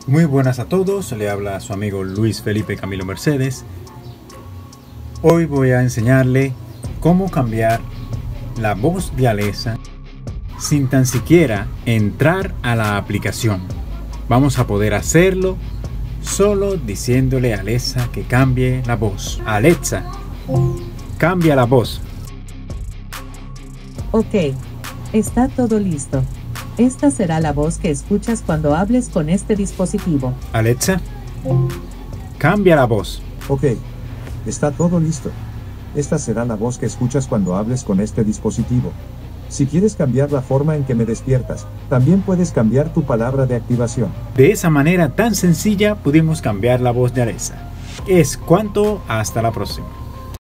Muy buenas a todos, le habla su amigo Luis Felipe Camilo Mercedes. Hoy voy a enseñarle cómo cambiar la voz de Alexa sin tan siquiera entrar a la aplicación. Vamos a poder hacerlo solo diciéndole a Alexa que cambie la voz. Alexa, cambia la voz. Ok, está todo listo. Esta será la voz que escuchas cuando hables con este dispositivo. Alexa, cambia la voz. Ok, está todo listo. Esta será la voz que escuchas cuando hables con este dispositivo. Si quieres cambiar la forma en que me despiertas, también puedes cambiar tu palabra de activación. De esa manera tan sencilla pudimos cambiar la voz de Alexa. Es cuanto, hasta la próxima.